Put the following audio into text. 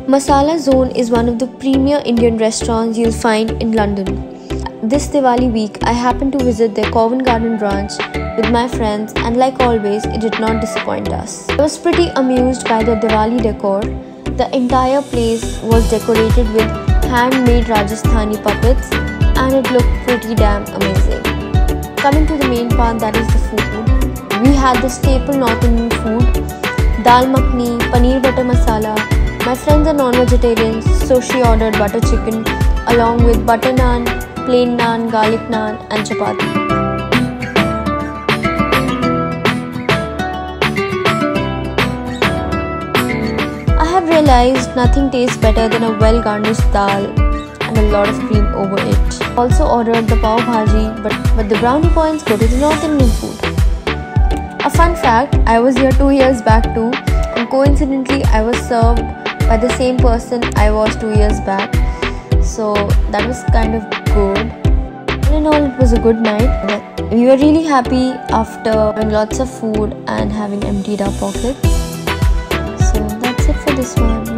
Masala Zone is one of the premier Indian restaurants you'll find in London. This Diwali week, I happened to visit their Covent Garden branch with my friends, and like always, it did not disappoint us. I was pretty amused by the Diwali decor. The entire place was decorated with handmade Rajasthani puppets, and it looked pretty damn amazing. Coming to the main part, that is the food. We had the staple North Indian food, dal makhani, paneer butter masala. My friends are non-vegetarians, so she ordered butter chicken along with butter naan, plain naan, garlic naan and chapati. I have realized nothing tastes better than a well-garnished dal and a lot of cream over it. Also ordered the pav bhaji, but the brownie points go to the North Indian food. A fun fact, I was here 2 years back too, and coincidentally I was served by the same person I was 2 years back, so that was kind of good. All in all, it was a good night. We were really happy after having lots of food and having emptied our pockets. So that's it for this one.